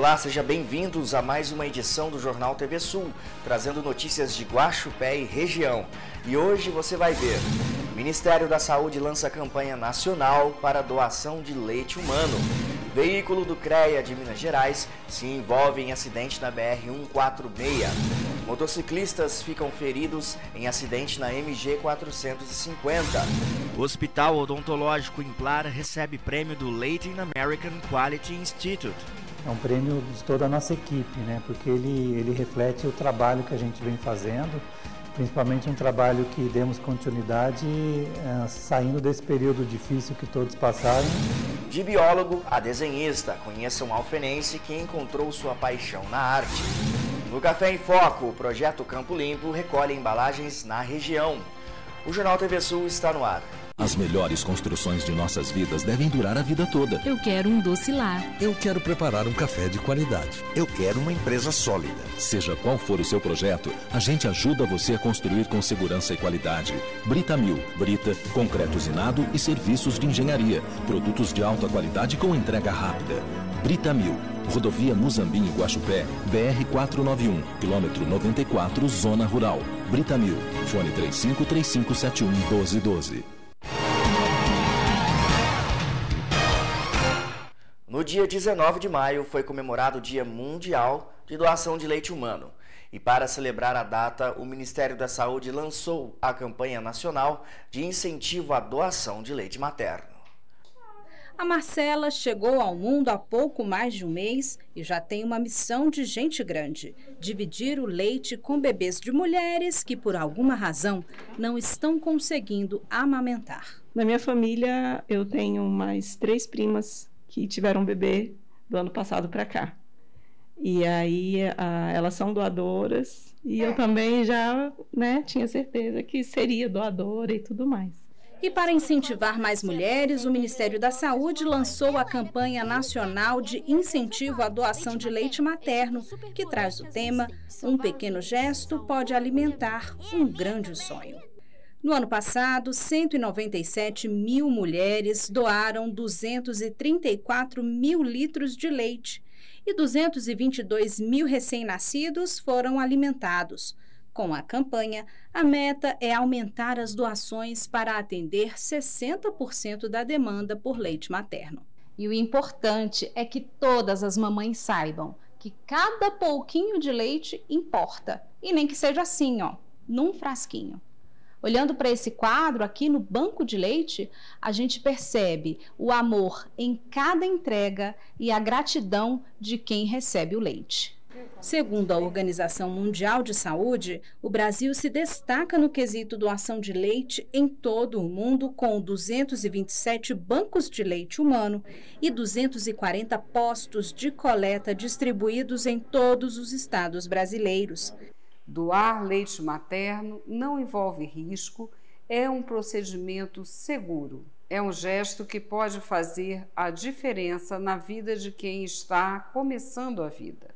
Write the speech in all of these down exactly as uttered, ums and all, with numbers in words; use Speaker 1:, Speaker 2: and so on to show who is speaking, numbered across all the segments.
Speaker 1: Olá, sejam bem-vindos a mais uma edição do Jornal T V Sul, trazendo notícias de Guaxupé e região. E hoje você vai ver: o Ministério da Saúde lança campanha nacional para doação de leite humano. Veículo do CREA de Minas Gerais se envolve em acidente na B R cento e quarenta e seis. Motociclistas ficam feridos em acidente na M G quatrocentos e cinquenta. O Hospital Odontológico Implar recebe prêmio do Latin American Quality Institute.
Speaker 2: É um prêmio de toda a nossa equipe, né? Porque ele, ele reflete o trabalho que a gente vem fazendo, principalmente um trabalho que demos continuidade é, saindo desse período difícil que todos passaram.
Speaker 1: De biólogo a desenhista, conheça um alfenense que encontrou sua paixão na arte. No Café em Foco, o projeto Campo Limpo recolhe embalagens na região. O Jornal T V Sul está no ar.
Speaker 3: As melhores construções de nossas vidas devem durar a vida toda.
Speaker 4: Eu quero um doce lar.
Speaker 5: Eu quero preparar um café de qualidade.
Speaker 6: Eu quero uma empresa sólida.
Speaker 3: Seja qual for o seu projeto, a gente ajuda você a construir com segurança e qualidade. Britamil, Brita, concreto usinado e serviços de engenharia. Produtos de alta qualidade com entrega rápida. Britamil, Rodovia Muzambinho, Guaxupé, B R quatrocentos e noventa e um, quilômetro noventa e quatro, Zona Rural. Britamil, fone três cinco três cinco sete um um dois um dois.
Speaker 1: No dia dezenove de maio foi comemorado o Dia Mundial de Doação de Leite Humano. E para celebrar a data, o Ministério da Saúde lançou a campanha nacional de incentivo à doação de leite materno.
Speaker 4: A Marcela chegou ao mundo há pouco mais de um mês e já tem uma missão de gente grande: dividir o leite com bebês de mulheres que, por alguma razão, não estão conseguindo amamentar.
Speaker 7: Na minha família, eu tenho mais três primas que tiveram um bebê do ano passado para cá. E aí a, elas são doadoras e eu também já, né, tinha certeza que seria doadora e tudo mais.
Speaker 4: E para incentivar mais mulheres, o Ministério da Saúde lançou a campanha nacional de incentivo à doação de leite materno, que traz o tema "Um pequeno gesto pode alimentar um grande sonho". No ano passado, cento e noventa e sete mil mulheres doaram duzentos e trinta e quatro mil litros de leite e duzentos e vinte e dois mil recém-nascidos foram alimentados. Com a campanha, a meta é aumentar as doações para atender sessenta por cento da demanda por leite materno.
Speaker 8: E o importante é que todas as mamães saibam que cada pouquinho de leite importa, e nem que seja assim, ó, num frasquinho. Olhando para esse quadro aqui no banco de leite, a gente percebe o amor em cada entrega e a gratidão de quem recebe o leite.
Speaker 4: Segundo a Organização Mundial de Saúde, o Brasil se destaca no quesito doação de leite em todo o mundo, com duzentos e vinte e sete bancos de leite humano e duzentos e quarenta postos de coleta distribuídos em todos os estados brasileiros.
Speaker 9: Doar leite materno não envolve risco, é um procedimento seguro. É um gesto que pode fazer a diferença na vida de quem está começando a vida.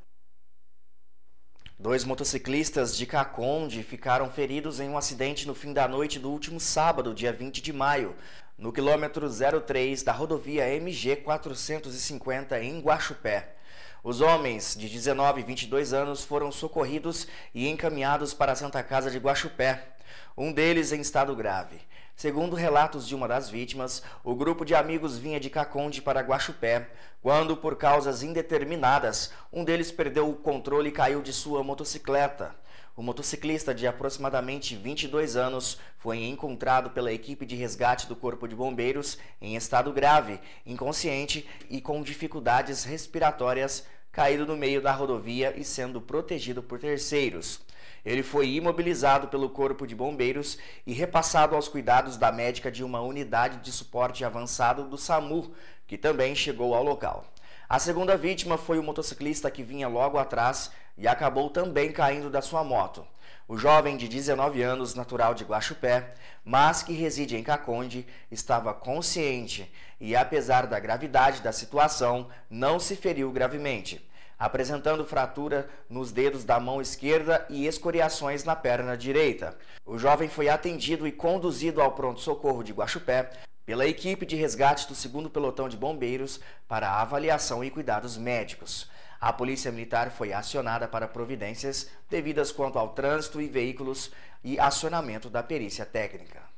Speaker 1: Dois motociclistas de Caconde ficaram feridos em um acidente no fim da noite do último sábado, dia vinte de maio, no quilômetro zero três da rodovia M G quatrocentos e cinquenta em Guaxupé. Os homens de dezenove e vinte e dois anos foram socorridos e encaminhados para a Santa Casa de Guaxupé, um deles em estado grave. Segundo relatos de uma das vítimas, o grupo de amigos vinha de Caconde para Guaxupé, quando, por causas indeterminadas, um deles perdeu o controle e caiu de sua motocicleta. O motociclista, de aproximadamente vinte e dois anos, foi encontrado pela equipe de resgate do Corpo de Bombeiros em estado grave, inconsciente e com dificuldades respiratórias, caído no meio da rodovia e sendo protegido por terceiros. Ele foi imobilizado pelo Corpo de Bombeiros e repassado aos cuidados da médica de uma unidade de suporte avançado do SAMU, que também chegou ao local. A segunda vítima foi o motociclista que vinha logo atrás e acabou também caindo da sua moto. O jovem de dezenove anos, natural de Guaxupé, mas que reside em Caconde, estava consciente e, apesar da gravidade da situação, não se feriu gravemente, apresentando fratura nos dedos da mão esquerda e escoriações na perna direita. O jovem foi atendido e conduzido ao pronto-socorro de Guaxupé pela equipe de resgate do segundo Pelotão de Bombeiros para avaliação e cuidados médicos. A Polícia Militar foi acionada para providências devidas quanto ao trânsito e veículos e acionamento da perícia técnica.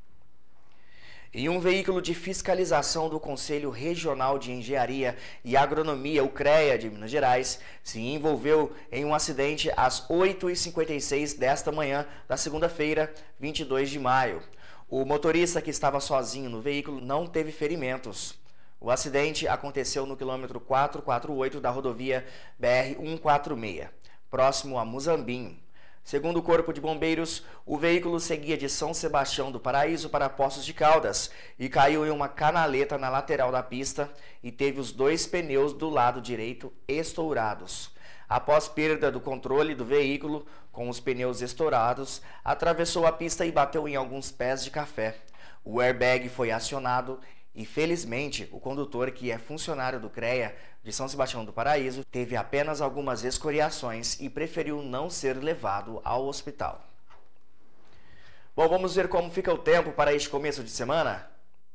Speaker 1: E um veículo de fiscalização do Conselho Regional de Engenharia e Agronomia, o CREA de Minas Gerais, se envolveu em um acidente às oito e cinquenta e seis desta manhã da segunda-feira, vinte e dois de maio. O motorista, que estava sozinho no veículo, não teve ferimentos. O acidente aconteceu no quilômetro quatrocentos e quarenta e oito da rodovia B R cento e quarenta e seis, próximo a Muzambinho. Segundo o Corpo de Bombeiros, o veículo seguia de São Sebastião do Paraíso para Poços de Caldas e caiu em uma canaleta na lateral da pista e teve os dois pneus do lado direito estourados. Após perda do controle do veículo, com os pneus estourados, atravessou a pista e bateu em alguns pés de café. O airbag foi acionado e, felizmente, o condutor, que é funcionário do CREA de São Sebastião do Paraíso, teve apenas algumas escoriações e preferiu não ser levado ao hospital. Bom, vamos ver como fica o tempo para este começo de semana?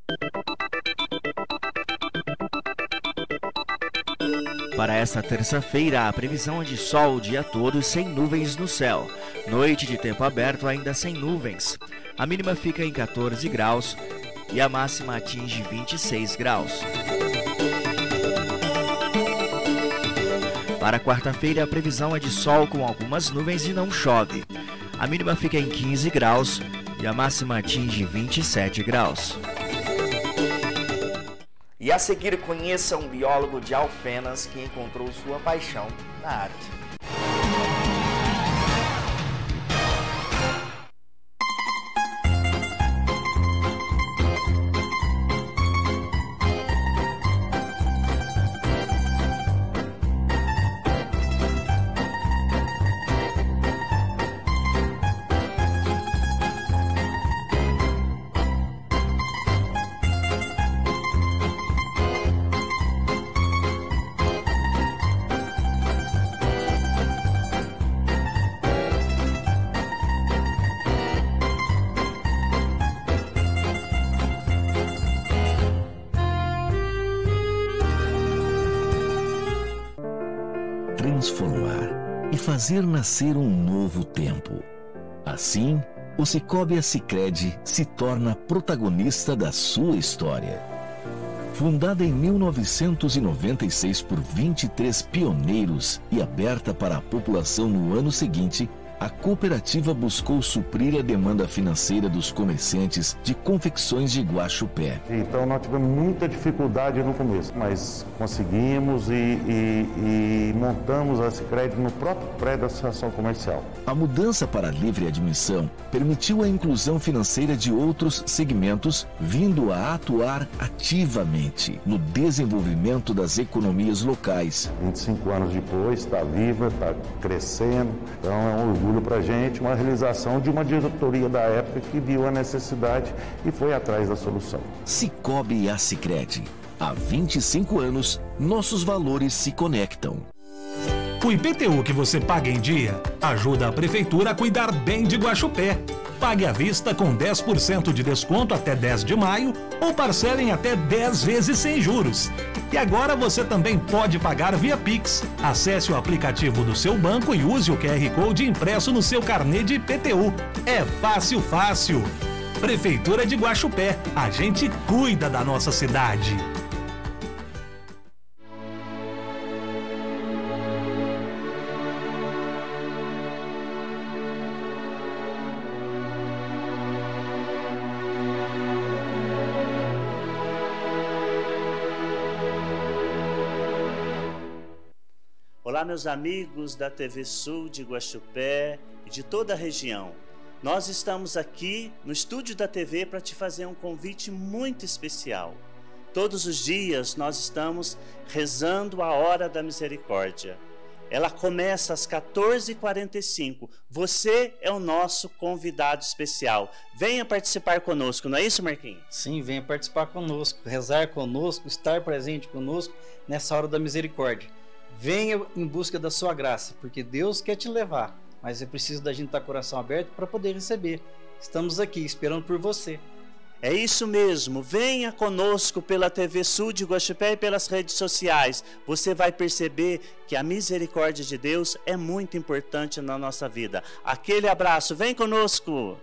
Speaker 1: Para esta terça-feira, a previsão é de sol o dia todo sem nuvens no céu. Noite de tempo aberto ainda sem nuvens. A mínima fica em quatorze graus e a máxima atinge vinte e seis graus. Para quarta-feira, a previsão é de sol com algumas nuvens e não chove. A mínima fica em quinze graus e a máxima atinge vinte e sete graus. E a seguir, conheça um biólogo de Alfenas que encontrou sua paixão na arte.
Speaker 3: Transformar e fazer nascer um novo tempo. Assim, o Sicoob Sicredi se torna protagonista da sua história. Fundada em mil novecentos e noventa e seis por vinte e três pioneiros e aberta para a população no ano seguinte, a cooperativa buscou suprir a demanda financeira dos comerciantes de confecções de Guaxupé.
Speaker 10: Então nós tivemos muita dificuldade no começo, mas conseguimos e, e, e montamos a Sicredi no próprio prédio da Associação Comercial.
Speaker 3: A mudança para a livre admissão permitiu a inclusão financeira de outros segmentos, vindo a atuar ativamente no desenvolvimento das economias locais.
Speaker 10: vinte e cinco anos depois, está viva, está crescendo, então é um orgulho para a gente, uma realização de uma diretoria da época que viu a necessidade e foi atrás da solução.
Speaker 3: Sicoob Sicredi. Há vinte e cinco anos, nossos valores se conectam.
Speaker 11: O I P T U que você paga em dia ajuda a Prefeitura a cuidar bem de Guaxupé. Pague à vista com dez por cento de desconto até dez de maio ou parcele em até dez vezes sem juros. E agora você também pode pagar via Pix. Acesse o aplicativo do seu banco e use o Q R Code impresso no seu carnê de I P T U. É fácil, fácil. Prefeitura de Guaxupé. A gente cuida da nossa cidade.
Speaker 12: Olá, meus amigos da T V Sul de Guaxupé e de toda a região. Nós estamos aqui no estúdio da T V para te fazer um convite muito especial. Todos os dias nós estamos rezando a Hora da Misericórdia. Ela começa às quatorze e quarenta e cinco. Você é o nosso convidado especial. Venha participar conosco, não é isso, Marquinhos?
Speaker 13: Sim, venha participar conosco, rezar conosco, estar presente conosco nessa Hora da Misericórdia. Venha em busca da sua graça, porque Deus quer te levar, mas é preciso da gente estar com o coração aberto para poder receber. Estamos aqui esperando por você.
Speaker 12: É isso mesmo, venha conosco pela T V Sul de Guaxupé e pelas redes sociais. Você vai perceber que a misericórdia de Deus é muito importante na nossa vida. Aquele abraço, vem conosco!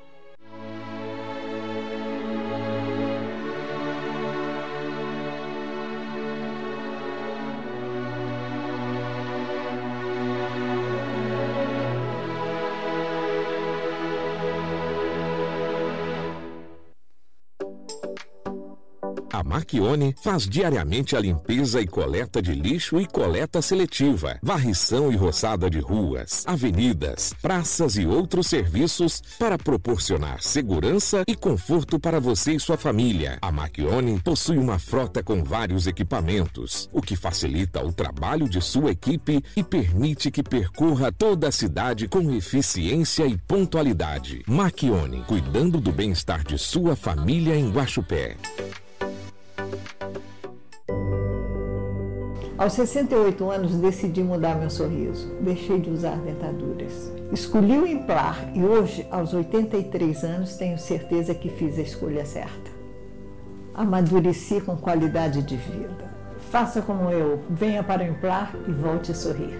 Speaker 14: A Marchione faz diariamente a limpeza e coleta de lixo e coleta seletiva, varrição e roçada de ruas, avenidas, praças e outros serviços para proporcionar segurança e conforto para você e sua família. A Marchione possui uma frota com vários equipamentos, o que facilita o trabalho de sua equipe e permite que percorra toda a cidade com eficiência e pontualidade. Marchione, cuidando do bem-estar de sua família em Guaxupé.
Speaker 15: Aos sessenta e oito anos, decidi mudar meu sorriso. Deixei de usar dentaduras. Escolhi o Implar e hoje, aos oitenta e três anos, tenho certeza que fiz a escolha certa. Amadureci com qualidade de vida. Faça como eu, venha para o Implar e volte a sorrir.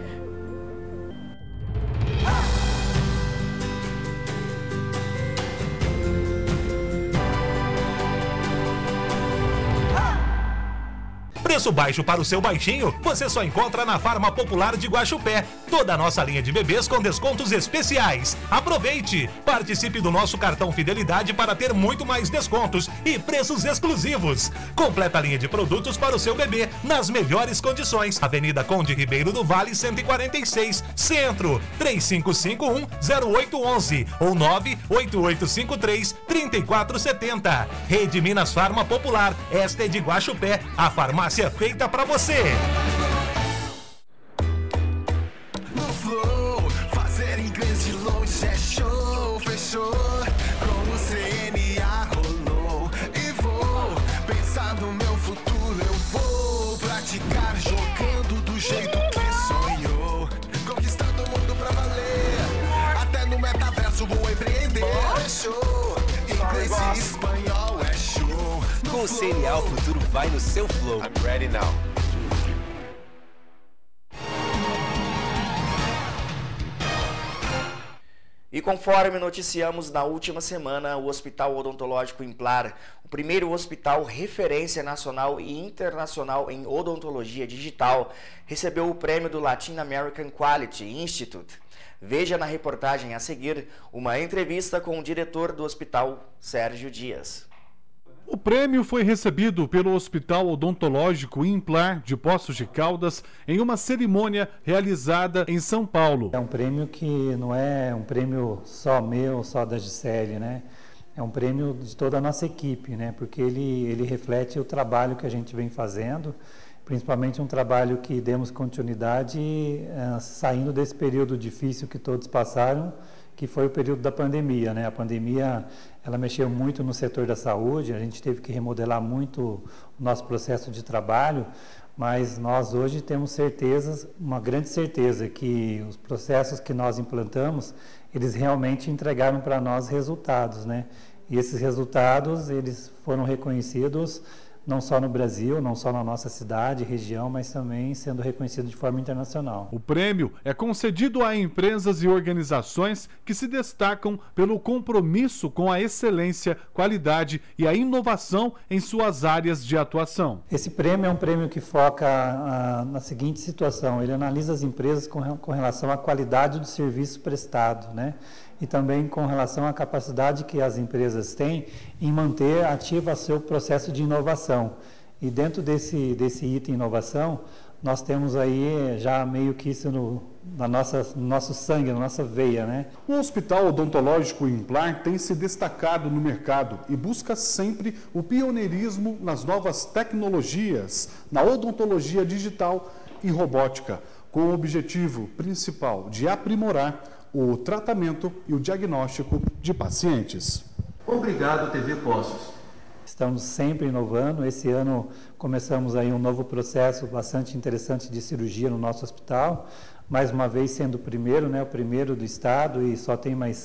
Speaker 11: Preço baixo para o seu baixinho, você só encontra na Farma Popular de Guaxupé. Toda a nossa linha de bebês com descontos especiais. Aproveite! Participe do nosso cartão Fidelidade para ter muito mais descontos e preços exclusivos. Completa a linha de produtos para o seu bebê nas melhores condições. Avenida Conde Ribeiro do Vale, cento e quarenta e seis, Centro, três cinco cinco um, zero oito um um ou nove oito oito cinco três, três quatro sete zero. Rede Minas Farma Popular, esta é de Guaxupé, a farmácia é feita pra você.
Speaker 16: No Flow, fazer inglês de longe é show, fechou. Com o C N A rolou e vou pensar no meu futuro. Eu vou praticar jogando do jeito que sonhou, conquistando o mundo pra valer. Até no metaverso vou empreender. É show, inglês e espanhol é show.
Speaker 17: Com o C N A, o futuro vai no seu flow. I'm ready now.
Speaker 1: E conforme noticiamos na última semana, o Hospital Odontológico Implar, o primeiro hospital referência nacional e internacional em odontologia digital, recebeu o prêmio do Latin American Quality Institute. Veja na reportagem a seguir uma entrevista com o diretor do hospital, Sérgio Dias.
Speaker 18: O prêmio foi recebido pelo Hospital Odontológico Implar de Poços de Caldas em uma cerimônia realizada em São Paulo.
Speaker 2: É um prêmio que não é um prêmio só meu, só da Gisele, né? É um prêmio de toda a nossa equipe, né? Porque ele, ele reflete o trabalho que a gente vem fazendo, principalmente um trabalho que demos continuidade uh, saindo desse período difícil que todos passaram, que foi o período da pandemia, né? A pandemia, ela mexeu muito no setor da saúde, a gente teve que remodelar muito o nosso processo de trabalho, mas nós hoje temos certezas, uma grande certeza, que os processos que nós implantamos, eles realmente entregaram para nós resultados, né? E esses resultados, eles foram reconhecidos não só no Brasil, não só na nossa cidade, região, mas também sendo reconhecido de forma internacional.
Speaker 18: O prêmio é concedido a empresas e organizações que se destacam pelo compromisso com a excelência, qualidade e a inovação em suas áreas de atuação.
Speaker 2: Esse prêmio é um prêmio que foca a, na seguinte situação: ele analisa as empresas com, com relação à qualidade do serviço prestado, né? E também com relação à capacidade que as empresas têm em manter ativa seu processo de inovação. E dentro desse, desse item inovação, nós temos aí já meio que isso no, na nossa, no nosso sangue, na nossa veia, né?
Speaker 18: O Hospital Odontológico Implar tem se destacado no mercado e busca sempre o pioneirismo nas novas tecnologias, na odontologia digital e robótica, com o objetivo principal de aprimorar o tratamento e o diagnóstico de pacientes.
Speaker 19: Obrigado, T V Poços.
Speaker 2: Estamos sempre inovando. Esse ano começamos aí um novo processo bastante interessante de cirurgia no nosso hospital, mais uma vez sendo o primeiro, né, o primeiro do estado, e só tem mais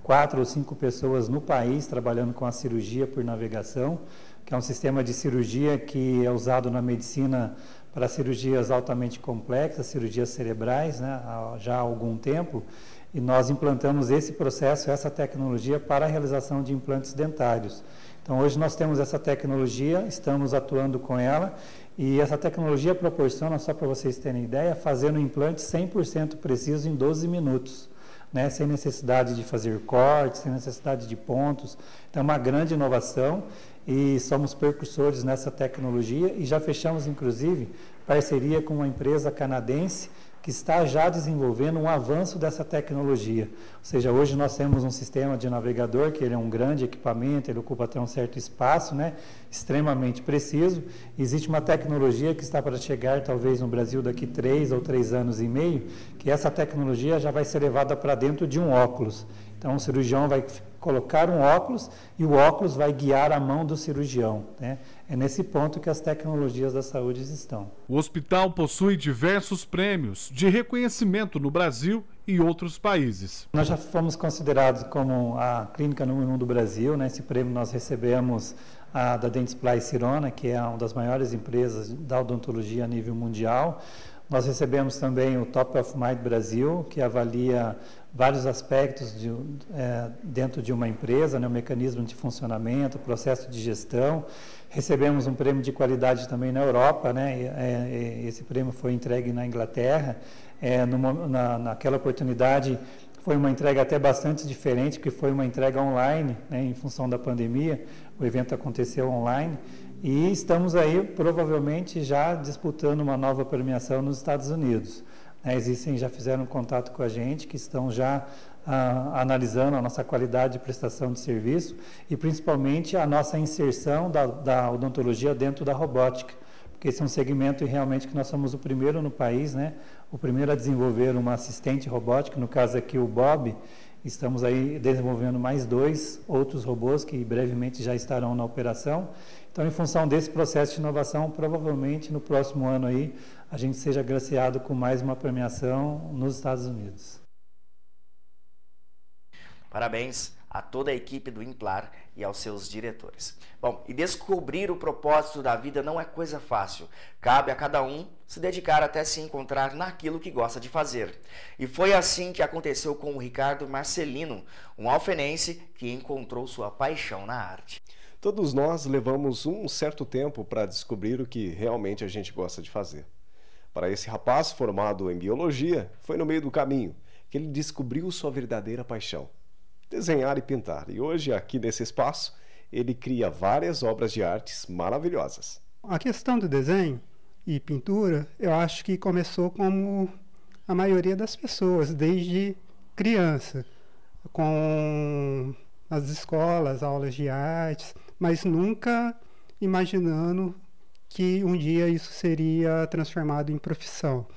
Speaker 2: quatro ou cinco pessoas no país trabalhando com a cirurgia por navegação, que é um sistema de cirurgia que é usado na medicina para cirurgias altamente complexas, cirurgias cerebrais, né, já há algum tempo, e nós implantamos esse processo, essa tecnologia para a realização de implantes dentários. Então, hoje nós temos essa tecnologia, estamos atuando com ela, e essa tecnologia proporciona, só para vocês terem ideia, fazer um implante cem por cento preciso em doze minutos, né, sem necessidade de fazer cortes, sem necessidade de pontos. Então, é uma grande inovação e somos precursores nessa tecnologia e já fechamos, inclusive, parceria com uma empresa canadense que está já desenvolvendo um avanço dessa tecnologia. Ou seja, hoje nós temos um sistema de navegador, que ele é um grande equipamento, ele ocupa até um certo espaço, né, extremamente preciso. Existe uma tecnologia que está para chegar, talvez, no Brasil daqui três ou três anos e meio, que essa tecnologia já vai ser levada para dentro de um óculos. Então, o cirurgião vai colocar um óculos e o óculos vai guiar a mão do cirurgião, né? É nesse ponto que as tecnologias da saúde estão.
Speaker 18: O hospital possui diversos prêmios de reconhecimento no Brasil e outros países.
Speaker 2: Nós já fomos considerados como a clínica número um do Brasil, né? Esse prêmio nós recebemos a, da Dentsply Sirona, que é uma das maiores empresas da odontologia a nível mundial. Nós recebemos também o Top of Mind Brasil, que avalia vários aspectos de, é, dentro de uma empresa, né, o mecanismo de funcionamento, o processo de gestão. Recebemos um prêmio de qualidade também na Europa, né, é, é, esse prêmio foi entregue na Inglaterra. É, no, na, naquela oportunidade foi uma entrega até bastante diferente, porque foi uma entrega online, né, em função da pandemia, o evento aconteceu online. E estamos aí, provavelmente, já disputando uma nova premiação nos Estados Unidos. É, existem, já fizeram contato com a gente, que estão já ah, analisando a nossa qualidade de prestação de serviço e, principalmente, a nossa inserção da, da odontologia dentro da robótica, porque esse é um segmento realmente que nós somos o primeiro no país, né? O primeiro a desenvolver uma assistente robótica, no caso aqui o Bob. Estamos aí desenvolvendo mais dois outros robôs que brevemente já estarão na operação. Então, em função desse processo de inovação, provavelmente no próximo ano aí a gente seja agraciado com mais uma premiação nos Estados Unidos.
Speaker 1: Parabéns a toda a equipe do Implar e aos seus diretores. Bom, e descobrir o propósito da vida não é coisa fácil. Cabe a cada um se dedicar até se encontrar naquilo que gosta de fazer. E foi assim que aconteceu com o Ricardo Marcelino, um alfenense que encontrou sua paixão na arte.
Speaker 20: Todos nós levamos um certo tempo para descobrir o que realmente a gente gosta de fazer. Para esse rapaz formado em biologia, foi no meio do caminho que ele descobriu sua verdadeira paixão: desenhar e pintar. E hoje, aqui nesse espaço, ele cria várias obras de artes maravilhosas.
Speaker 21: A questão do desenho e pintura, eu acho que começou como a maioria das pessoas, desde criança, com as escolas, aulas de artes, mas nunca imaginando que um dia isso seria transformado em profissão.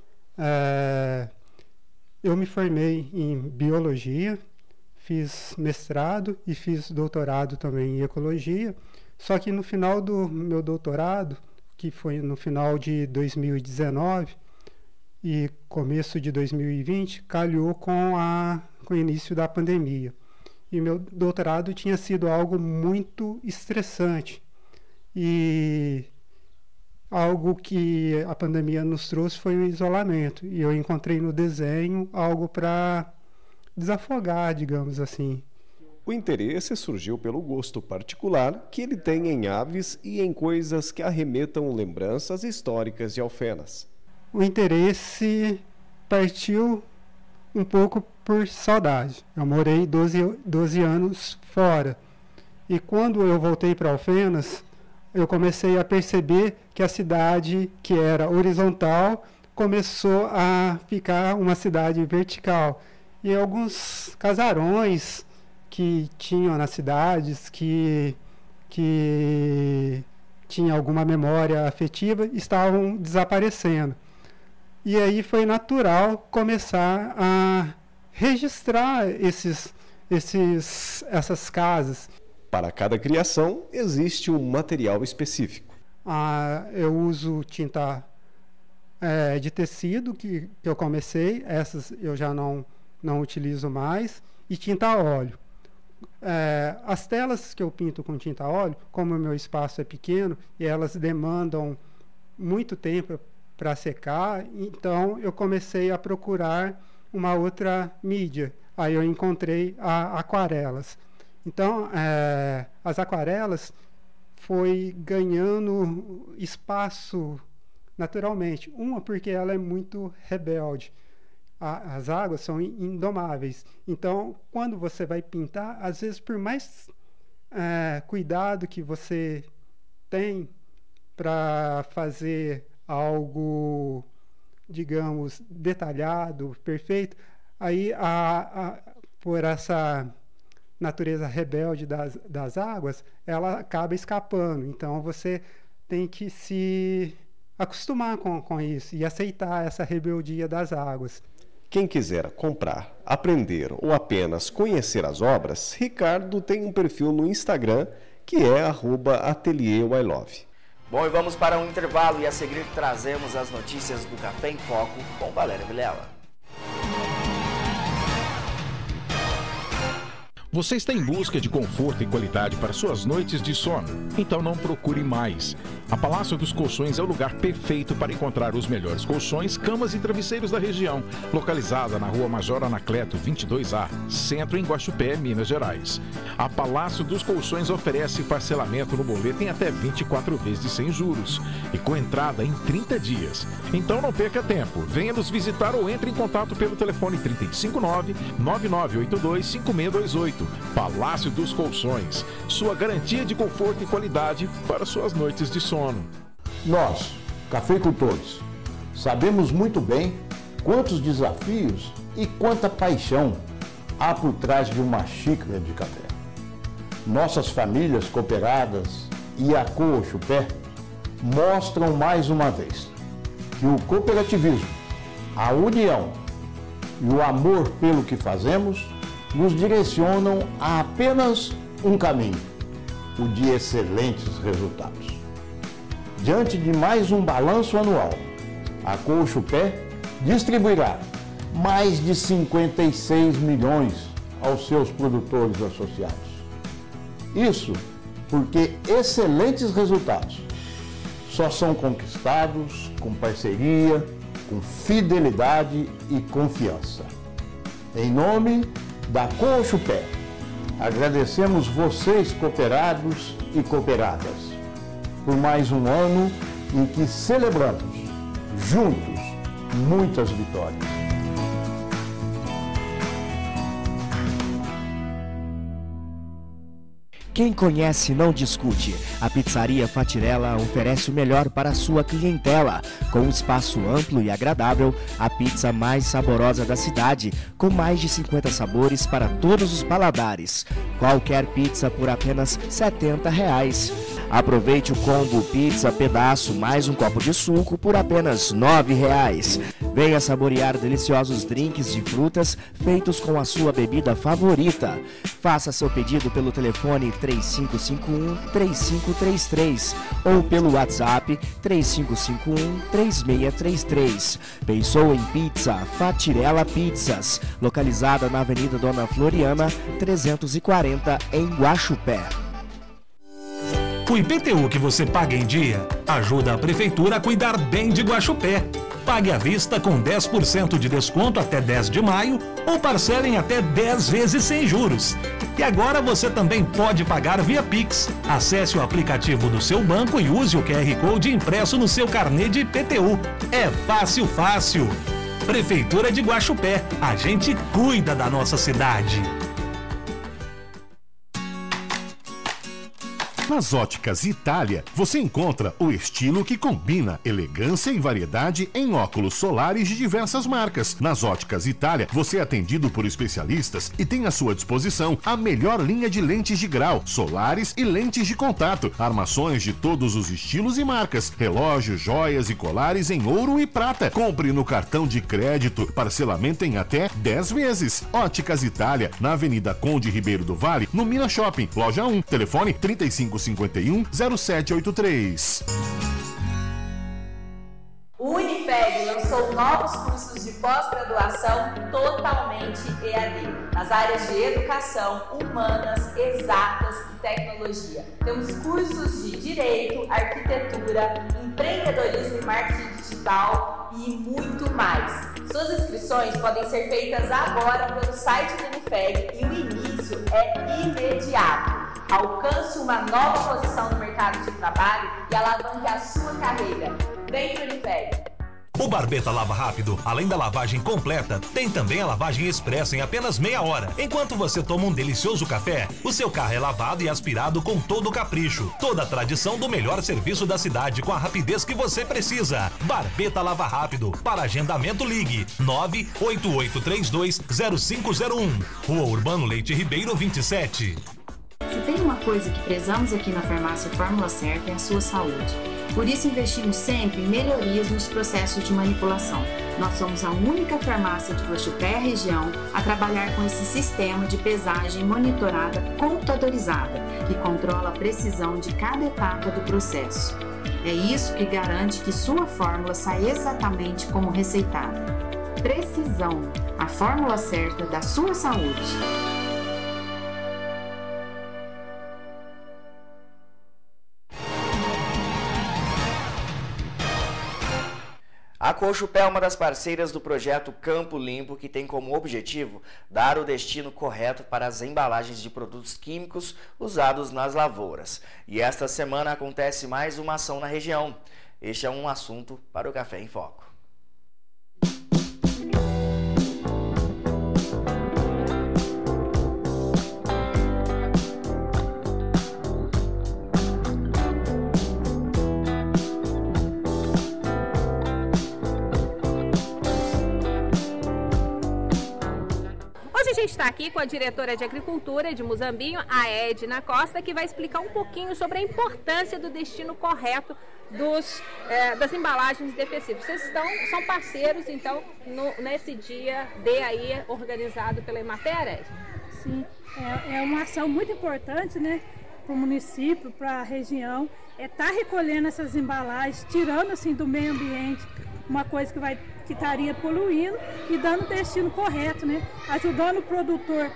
Speaker 21: É, eu me formei em biologia, fiz mestrado e fiz doutorado também em ecologia, só que no final do meu doutorado, que foi no final de dois mil e dezenove e começo de dois mil e vinte, calhou com, a, com o início da pandemia. E meu doutorado tinha sido algo muito estressante e algo que a pandemia nos trouxe foi o isolamento, e eu encontrei no desenho algo para desafogar, digamos assim.
Speaker 20: O interesse surgiu pelo gosto particular que ele tem em aves e em coisas que arremetam lembranças históricas de Alfenas.
Speaker 21: O interesse partiu um pouco por saudade. Eu morei doze, doze anos fora, e quando eu voltei para Alfenas, eu comecei a perceber que a cidade, que era horizontal, começou a ficar uma cidade vertical. E alguns casarões que tinham nas cidades, que, que tinham alguma memória afetiva, estavam desaparecendo. E aí foi natural começar a registrar esses, esses, essas casas.
Speaker 20: Para cada criação, existe um material específico.
Speaker 21: Ah, eu uso tinta é, de tecido, que, que eu comecei. Essas eu já não não utilizo mais, e tinta a óleo. É, as telas que eu pinto com tinta a óleo, como o meu espaço é pequeno e elas demandam muito tempo para secar, então eu comecei a procurar uma outra mídia. Aí eu encontrei a, aquarelas. Então, é, as aquarelas foi ganhando espaço naturalmente. Uma, porque ela é muito rebelde. A, as águas são indomáveis. Então, quando você vai pintar, às vezes, por mais é, cuidado que você tem para fazer algo, digamos, detalhado, perfeito, aí, a, a, por essa natureza rebelde das, das águas, ela acaba escapando. Então, você tem que se acostumar com, com isso e aceitar essa rebeldia das águas.
Speaker 20: Quem quiser comprar, aprender ou apenas conhecer as obras, Ricardo tem um perfil no Instagram que é arroba ateliê I Love.
Speaker 1: Bom, e vamos para um intervalo e a seguir trazemos as notícias do Café em Foco com Valéria Vilela.
Speaker 5: Você está em busca de conforto e qualidade para suas noites de sono? Então não procure mais. A Palácio dos Colchões é o lugar perfeito para encontrar os melhores colchões, camas e travesseiros da região. Localizada na Rua Major Anacleto vinte e dois A, Centro, em Guaxupé, Minas Gerais. A Palácio dos Colchões oferece parcelamento no boleto em até vinte e quatro vezes sem juros e com entrada em trinta dias. Então não perca tempo. Venha nos visitar ou entre em contato pelo telefone trinta e cinco nove, nove nove oito dois, cinco seis dois oito. Palácio dos Colchões, sua garantia de conforto e qualidade para suas noites de sono.
Speaker 22: Nós, cafeicultores, sabemos muito bem quantos desafios e quanta paixão há por trás de uma xícara de café. Nossas famílias cooperadas e a Coxupé mostram mais uma vez que o cooperativismo, a união e o amor pelo que fazemos nos direcionam a apenas um caminho, o de excelentes resultados. Diante de mais um balanço anual, a Coxupé distribuirá mais de cinquenta e seis milhões aos seus produtores associados. Isso porque excelentes resultados só são conquistados com parceria, com fidelidade e confiança. Em nome da Coxupé, agradecemos vocês, cooperados e cooperadas, por mais um ano em que celebramos, juntos, muitas vitórias.
Speaker 23: Quem conhece não discute. A Pizzaria Fatirella oferece o melhor para a sua clientela. Com um espaço amplo e agradável, a pizza mais saborosa da cidade, com mais de cinquenta sabores para todos os paladares. Qualquer pizza por apenas setenta reais. Aproveite o combo pizza pedaço mais um copo de suco por apenas nove reais. Venha saborear deliciosos drinks de frutas feitos com a sua bebida favorita. Faça seu pedido pelo telefone três cinco cinco um, três cinco três três ou pelo WhatsApp três cinco cinco um, três seis três três. Pensou em pizza? Fatirella Pizzas, localizada na Avenida Dona Floriana, trezentos e quarenta, em Guaxupé.
Speaker 11: O I P T U que você paga em dia ajuda a Prefeitura a cuidar bem de Guaxupé. Pague à vista com dez por cento de desconto até dez de maio ou parcelem até dez vezes sem juros. E agora você também pode pagar via Pix. Acesse o aplicativo do seu banco e use o Q R Code impresso no seu carnê de I P T U. É fácil, fácil. Prefeitura de Guaxupé. A gente cuida da nossa cidade.
Speaker 24: Nas Óticas Itália, você encontra o estilo que combina elegância e variedade em óculos solares de diversas marcas. Nas Óticas Itália, você é atendido por especialistas e tem à sua disposição a melhor linha de lentes de grau, solares e lentes de contato, armações de todos os estilos e marcas, relógios, joias e colares em ouro e prata. Compre no cartão de crédito, parcelamento em até dez vezes. Óticas Itália, na Avenida Conde Ribeiro do Vale, no Mina Shopping, loja um, telefone trinta e cinco cinquenta e um, zero sete oitenta e três.
Speaker 25: Ui.
Speaker 4: Unifeg lançou novos cursos de pós-graduação totalmente E A D, nas áreas de educação, humanas, exatas e tecnologia. Temos cursos de direito, arquitetura, empreendedorismo e marketing digital e muito mais. Suas inscrições podem ser feitas agora pelo site do Unifeg e o início é imediato. Alcance uma nova posição no mercado de trabalho e alavanque a sua carreira. Vem pro Unifeg.
Speaker 11: O Barbeta Lava Rápido, além da lavagem completa, tem também a lavagem expressa em apenas meia hora. Enquanto você toma um delicioso café, o seu carro é lavado e aspirado com todo o capricho. Toda a tradição do melhor serviço da cidade com a rapidez que você precisa. Barbeta Lava Rápido. Para agendamento, ligue nove oito oito três dois zero cinco zero um. Rua Urbano Leite Ribeiro vinte e sete.
Speaker 6: Se tem uma coisa que prezamos aqui na Farmácia Fórmula Certa é a sua saúde. Por isso investimos sempre em melhorias nos processos de manipulação. Nós somos a única farmácia de Guaxupé e região a trabalhar com esse sistema de pesagem monitorada computadorizada, que controla a precisão de cada etapa do processo. É isso que garante que sua fórmula sai exatamente como receitada. Precisão, a fórmula certa da sua saúde.
Speaker 1: A Guaxupé é uma das parceiras do projeto Campo Limpo, que tem como objetivo dar o destino correto para as embalagens de produtos químicos usados nas lavouras. E esta semana acontece mais uma ação na região. Este é um assunto para o Café em Foco.
Speaker 7: Hoje a gente está aqui com a diretora de Agricultura de Muzambinho, a Edna Costa, que vai explicar um pouquinho sobre a importância do destino correto dos, é, das embalagens defensivas. Vocês estão, são parceiros, então, no, nesse dia D aí organizado pela Emater, Edna?
Speaker 8: Sim, é, é uma ação muito importante, né, para o município, para a região, é estar tá recolhendo essas embalagens, tirando assim do meio ambiente uma coisa que vai que estaria poluindo e dando o destino correto, né? Ajudando o produtor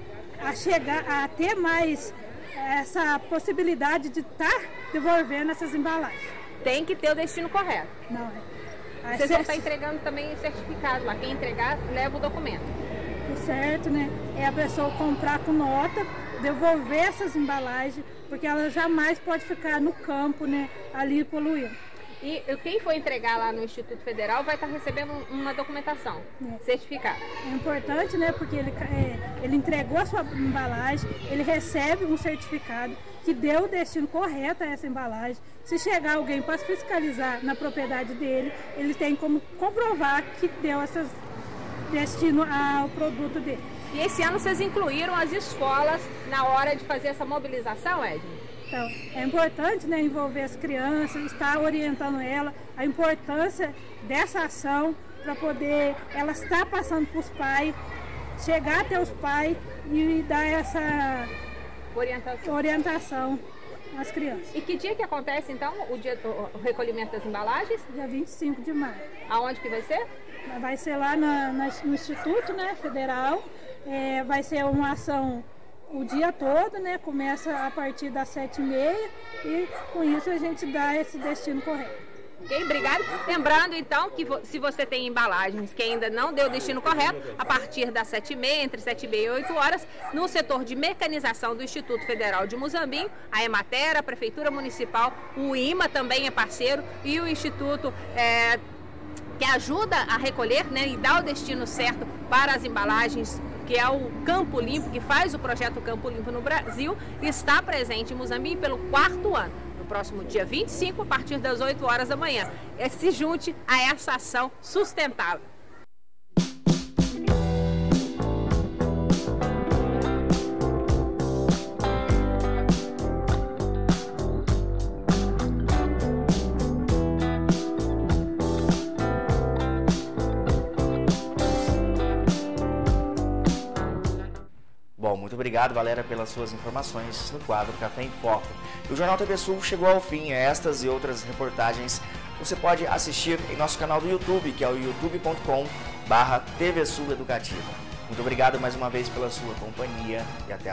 Speaker 8: a chegar a ter mais essa possibilidade de estar tá devolvendo essas embalagens.
Speaker 7: Tem que ter o destino correto.
Speaker 8: Não, é.
Speaker 7: Vocês vão estar entregando também certificado lá. Quem entregar, leva o documento.
Speaker 8: O certo, né? É a pessoa comprar com nota, devolver essas embalagens, porque ela jamais pode ficar no campo, né? Ali poluindo.
Speaker 7: E quem for entregar lá no Instituto Federal vai estar recebendo uma documentação, é. certificado.
Speaker 8: É importante, né? Porque ele, é, ele entregou a sua embalagem, ele recebe um certificado que deu o destino correto a essa embalagem. Se chegar alguém para fiscalizar na propriedade dele, ele tem como comprovar que deu esse destino ao produto dele.
Speaker 7: E esse ano vocês incluíram as escolas na hora de fazer essa mobilização, Edna?
Speaker 8: Então, é importante, né, envolver as crianças, estar orientando ela, a importância dessa ação para poder ela estar passando para os pais, chegar até os pais e dar essa
Speaker 7: orientação,
Speaker 8: orientação às crianças.
Speaker 7: E que dia que acontece, então, o, dia, o recolhimento das embalagens?
Speaker 8: Dia vinte e cinco de maio.
Speaker 7: Aonde que vai ser?
Speaker 8: Vai ser lá na, na, no Instituto, né, Federal, é, vai ser uma ação o dia todo, né? Começa a partir das sete e meia e com isso a gente dá esse destino correto.
Speaker 7: Ok, obrigado. Lembrando então que vo se você tem embalagens que ainda não deu o destino correto, a partir das sete e meia, entre sete e meia e oito horas, no setor de mecanização do Instituto Federal de Muzambinho, a Emater, a Prefeitura Municipal, o I M A também é parceiro e o Instituto é, que ajuda a recolher, né, e dar o destino certo para as embalagens, que é o Campo Limpo, que faz o projeto Campo Limpo no Brasil, está presente em Muzambinho pelo quarto ano. No próximo dia vinte e cinco, a partir das oito horas da manhã. Se junte a essa ação sustentável.
Speaker 1: Bom, muito obrigado, Valéria, pelas suas informações no quadro Café em Foco. O Jornal T V Sul chegou ao fim. Estas e outras reportagens você pode assistir em nosso canal do YouTube, que é o youtube ponto com barra T V Sul Educativa. Muito obrigado mais uma vez pela sua companhia e até